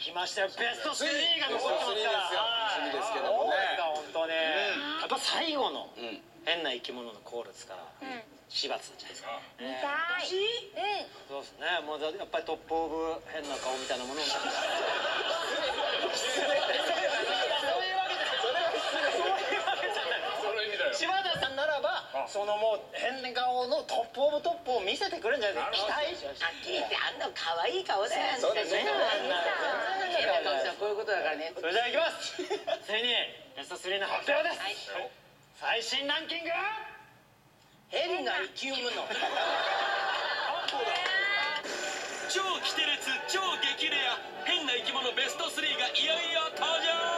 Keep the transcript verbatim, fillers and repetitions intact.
来ましたよ、ベストスリーが残ってますから。 楽しみですけどもね。 本当ね。やっぱ最後の変な生き物のコールですから。柴田さんじゃないですか。 見たい。 そうですね。もうやっぱりトップオブ変な顔みたいなものを。柴田さんならば、そのもう変顔のトップオブトップを見せてくるんじゃないですか。期待しました。 はっきり言ってあんな可愛い顔だよ。 そうですね。 こういうことだからね。 それではいきます。ついにベストスリーの発表です。最新ランキング。 変な生き物。 超キテレツ超激レア変な生き物ベストスリーがいよいよ登場。